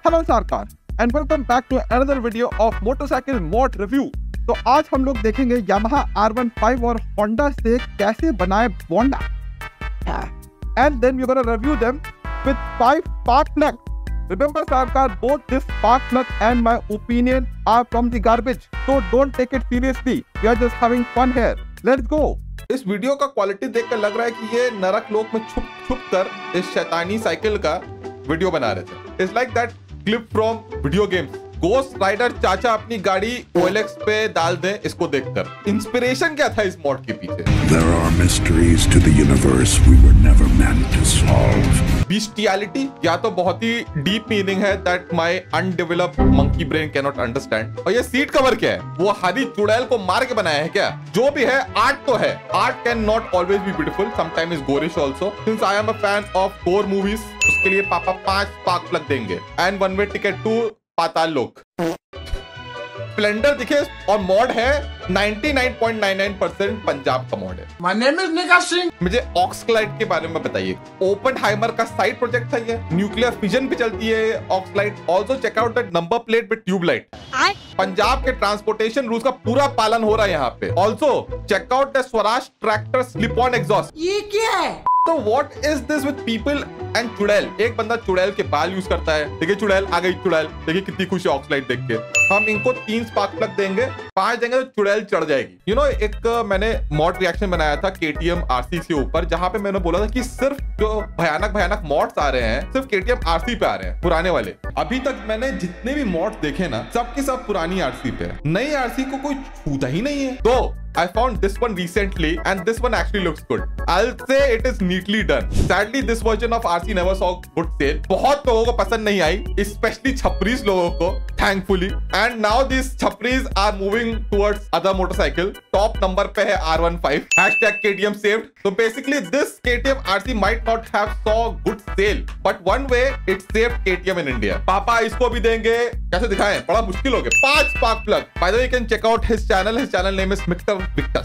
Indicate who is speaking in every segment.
Speaker 1: Hello सरकार and welcome back to another video of motorcycle mod review. तो आज हम लोग देखेंगे यामाहा R15 और होंडा से कैसे बनाए bonda, and then we gonna review them with 5 spark plugs. Remember सरकार, both this spark plug and my opinion are from the garbage, so don't take it seriously. We are just having fun here. Let's go.
Speaker 2: इस video का quality देखकर लग रहा है कि ये नरक लोक में छुप छुप कर इस शैतानी साइकिल का वीडियो बना रहे थे। It's like that clip from video games. Ghost rider चाचा अपनी गाड़ी OLX पे डाल दें इसको देखकर। इंस्पिरेशन क्या था इस मॉड के पीछे?
Speaker 3: There are mysteries to the universe we were never meant to solve.
Speaker 2: Bestiality या तो बहुत ही डीप मीनिंग है that my undeveloped monkey brain cannot understand। और ये सीट कवर क्या है? वो हरी चुड़ैल को मार के बनाया है क्या? जो भी है, आर्ट तो है। Art can not always be beautiful, sometimes is gorish also. Since I am a fan of gore movies, उसके लिए पापा 5 spark plug देंगे and one way ticket to पाताल लोक। स्प्लेंडर दिखे और मॉड है 99.99% पंजाब का मॉड है।
Speaker 4: My name is Nika Singh।
Speaker 2: मुझे ऑक्सलाइट के बारे में बताइए। ओपनहाइमर का साइड प्रोजेक्ट था ये। न्यूक्लियर फिजन पे चलती है aux light. Also check out the number plate with tubelight. Punjab के ट्रांसपोर्टेशन रूल्स का पूरा पालन हो रहा है यहाँ पे। Also check out the Swaraj tractor slip on exhaust.
Speaker 4: ये क्या है?
Speaker 2: तो what is this with people and चुड़ैल? एक बंदा चुड़ैल के बाल यूज करता है। देखिए चुड़ैल आ गई, चुड़ैल देखिए कितनी खुश है ऑक्सलाइट देख के। हम इनको 3 स्पार्क प्लग देंगे, 5 देंगे तो चुड़ैल चढ़ जाएगी। यू नो, एक मैंने मॉड रिएक्शन बनाया था KTM RC के ऊपर, जहां पे मैंने बोला था कि सिर्फ जो भयानक मॉड्स आ रहे हैं सिर्फ KTM RC पे आ रहे हैं, पुराने वाले। अभी तक मैंने जितने भी मॉड्स देखे ना, सबके सब पुरानी RC पे है। नई RC को कोई छूता ही नहीं है। तो I found this one recently and this one actually looks good. I'll say it is neatly done. Sadly, this version of RC never saw good sale. बहुत लोगों को पसंद नहीं आई, especially छपरीज लोगों को, thankfully. And now these छपरीज are moving towards other motorcycle. Top number पे है R15. Hashtag KTM saved. So basically, this KTM RC might not have saw good sale, but one way it saved KTM in India. पापा इसको भी देंगे, कैसे दिखाएं? बड़ा मुश्किल हो गया। 5 spark plug. By the way, you can check out his channel. His channel name is Mr.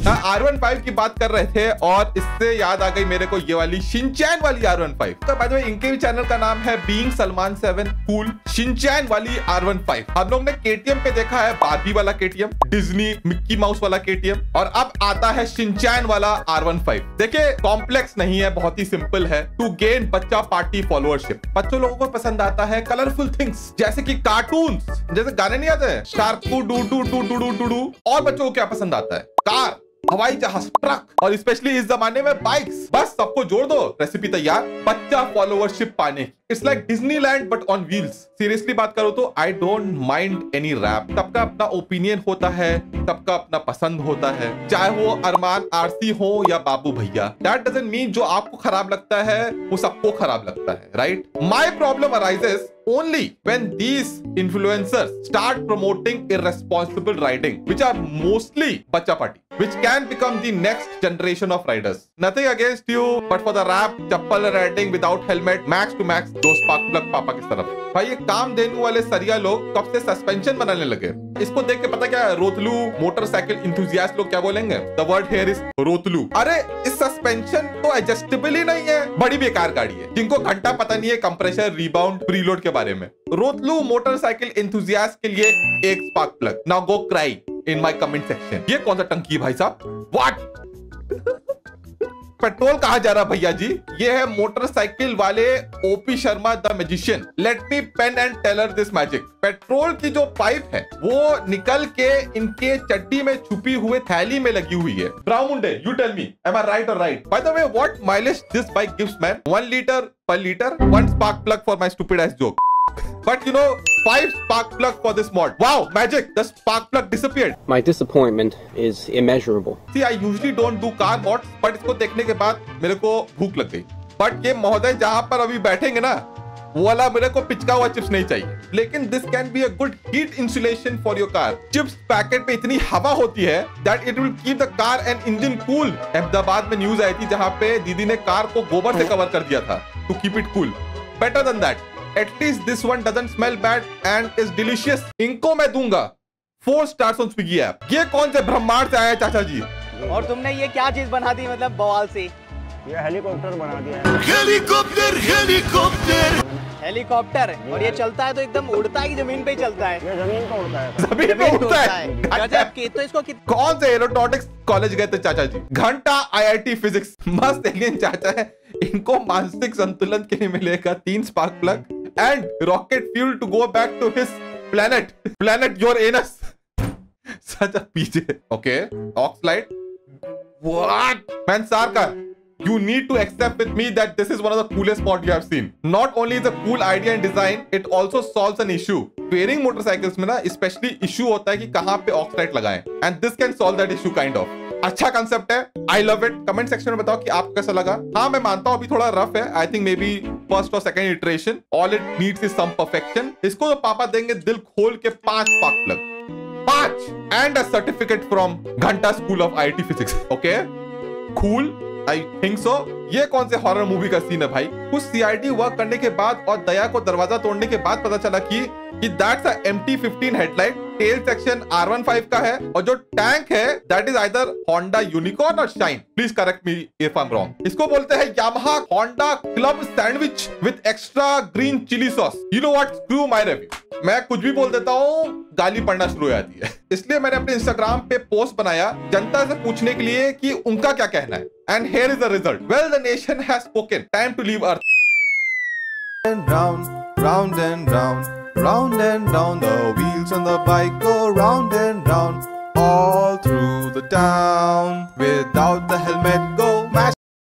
Speaker 2: R15 की बात कर रहे थे और इससे याद आ गई मेरे को ये वाली शिनचैन वाली R15। तो बाय द वे इनके भी चैनल का नाम है बीइंग सलमान 7 कूल। शिनचैन वाली R15 हम लोग ने KTM पे देखा है, बार्बी वाला KTM, डिज्नी मिक्की माउस वाला KTM, और अब आता है शिनचैन वाला R15। देखिए कॉम्प्लेक्स नहीं है, बहुत ही सिंपल है। टू गेन बच्चा पार्टी फॉलोअरशिप। बच्चों लोगों को पसंद आता है कलरफुल थिंग्स, जैसे कि कार्टून्स, जैसे गाने नहीं आते हैं shark doo doo doo doo doo doo. और बच्चों को क्या पसंद आता है? कार, हवाई जहाज, ट्रक, और स्पेशली इस जमाने में बाइक्स। बस सबको जोड़ दो, रेसिपी तैयार बच्चा फॉलोअरशिप पाने। It's like Disneyland but on wheels. Seriously बात करो तो I don't mind any rap. सबका अपना ओपिनियन होता है, सबका अपना पसंद होता है, चाहे वो अरमान RC हो या बाबू भैया। दैट डजंट मीन जो आपको खराब लगता है वो सबको खराब लगता है, right? My problem arises only when these influencers start promoting irresponsible riding, which are mostly bacha party, which can become the next generation of riders. Nothing against you, but for the rap, chappal riding without helmet, max to max, दो spark plug पापा की तरफ। भाई ये काम देने वाले सरिया लोग कब से सस्पेंशन बनाने लगे? इसको देख के पता क्या है, रोतलू मोटरसाइकिल इंथुजियास्ट लोग क्या बोलेंगे? The word here is रोतलू। अरे इस सस्पेंशन तो एडजस्टेबल ही नहीं है, बड़ी बेकार गाड़ी है। जिनको घंटा पता नहीं है कंप्रेसर, रिबाउंड, प्रीलोड के बारे में। रोतलू मोटरसाइकिल इंथुजियास्ट के लिए एक spark plug. Now go cry in my comment section. ये कौन सा टंकी है भाई साहब? व्हाट? पेट्रोल कहा जा रहा भैया जी? ये है मोटरसाइकिल वाले OP Sharma the magician. Let me Penn and Teller this magic. Petrol की जो पाइप है वो निकल के इनके चड्डी में छुपी हुए थैली में लगी हुई है। ब्राउन मुंडे, you tell me, am I right और right? By the way, what mileage this bike gives man? 1 liter per liter, 1 spark plug for my stupid ass joke. But you know, 5 spark plug for this mod. Wow, magic! The spark plug disappeared.
Speaker 5: My disappointment is immeasurable.
Speaker 2: See, I usually don't do car mods, but इसको देखने के बाद मेरे को भूख लग गई। But ये महोदय जहां पर अभी बैठेंगे ना, वो वाला मेरे को पिचका हुआ चिप्स नहीं चाहिए। लेकिन this can be a good heat insulation for your car. Chips packet पे इतनी हवा होती है that it will keep the car and engine cool. Ahmedabad में न्यूज आई थी जहां पे दीदी ने कार को गोबर से कवर कर दिया था to keep it cool. Better than that. At least this one doesn't smell bad and is delicious. इनको मैं दूंगा 4 stars on Swiggy app. ये कौन से ब्रह्मांड से आया चाचा जी?
Speaker 6: और तुमने ये क्या चीज बना दी, मतलब बवाल से?
Speaker 5: ये हेलीकॉप्टर बना दिया है।
Speaker 3: हेलीकॉप्टर हेलीकॉप्टर
Speaker 6: हेलीकॉप्टर, और ये चलता है तो एकदम उड़ता ही जमीन पे ही चलता है।
Speaker 7: ये जमीन पे उड़ता है।
Speaker 2: जमीन पे उड़ता है।
Speaker 6: गजब की। तो इसको
Speaker 2: कौन से एरोनॉटिक्स कॉलेज गए थे चाचा जी? घंटा IIT फिजिक्स। मस्त एलियन चाचा है। इनको मानसिक संतुलन के लिए मिलेगा 3 spark plug and rocket fuel to go back to his planet your anus. Such a PJ. Okay, aux light. What man सारकार, you need to accept with me that this is one of the coolest mod you have seen. Not only is a cool idea and design, it also solves an issue. Touring motorcycles में ना especially issue होता है कि कहाँ पे aux light लगाएं, and this can solve that issue kind of. अच्छा concept है, I love it. Comment section में बताओ कि आपको कैसा लगा। हाँ, मैं मानता हूँ अभी थोड़ा रफ है। I think maybe first or second iteration. All it needs is some perfection. इसको तो पापा देंगे दिल खोल के 5 spark plug, 5 and a certificate from घंटा school of IIT physics. Okay, cool, I think so. ये कौन से हॉरर मूवी का सीन है भाई? कुछ CID वर्क करने के बाद और दया को दरवाजा तोड़ने के बाद पता चला कि that's a MT15 headlight. Tail section R15 का है और जो टैंक है that is either Honda Unicorn और Shine. Please correct me if I am wrong. इसको बोलते हैं Yamaha Honda club sandwich with extra green chilli sauce. You know what, screw my review. मैं कुछ भी बोल देता हूँ, गाली पड़ना शुरू हो जाती है। इसलिए मैंने अपने इंस्टाग्राम पे पोस्ट बनाया जनता से पूछने के लिए कि उनका क्या कहना है। And here is the result. Well, the nation has spoken, time to leave earth.
Speaker 8: And round and round, the wheels on the bike go round and round, all through the town. Without the helmet,